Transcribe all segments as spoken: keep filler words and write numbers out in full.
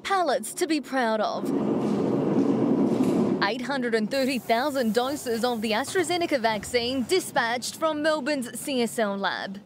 pallets to be proud of. eight hundred thirty thousand doses of the AstraZeneca vaccine dispatched from Melbourne's C S L lab.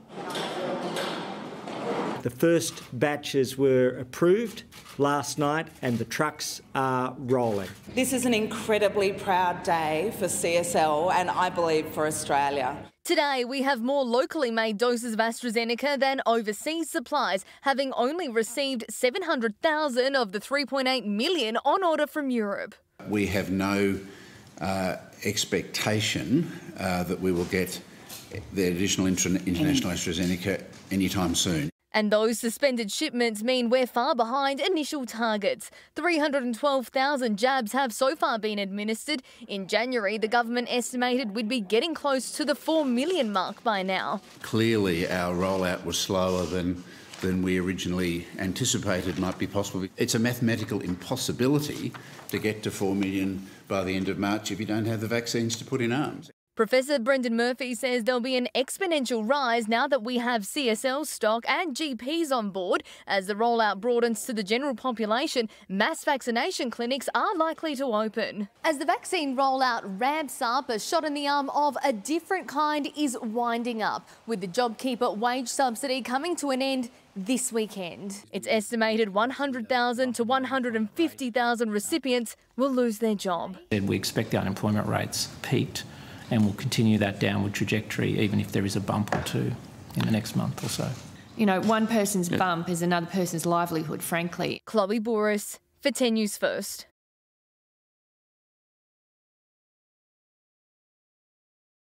The first batches were approved last night and the trucks are rolling. This is an incredibly proud day for C S L and I believe for Australia. Today, we have more locally made doses of AstraZeneca than overseas supplies, having only received seven hundred thousand of the three point eight million on order from Europe. We have no uh, expectation uh, that we will get the additional international AstraZeneca anytime soon. And those suspended shipments mean we're far behind initial targets. three hundred twelve thousand jabs have so far been administered. In January, the government estimated we'd be getting close to the four million mark by now. Clearly, our rollout was slower than, than we originally anticipated might be possible. It's a mathematical impossibility to get to four million by the end of March if you don't have the vaccines to put in arms. Professor Brendan Murphy says there'll be an exponential rise now that we have C S L stock and G Ps on board. As the rollout broadens to the general population, mass vaccination clinics are likely to open. As the vaccine rollout ramps up, a shot in the arm of a different kind is winding up, with the JobKeeper wage subsidy coming to an end this weekend. It's estimated one hundred thousand to one hundred fifty thousand recipients will lose their job. We expect the unemployment rates peaked and will continue that downward trajectory even if there is a bump or two in the next month or so. You know, one person's bump is another person's livelihood, frankly. Chloe Boris for ten News First.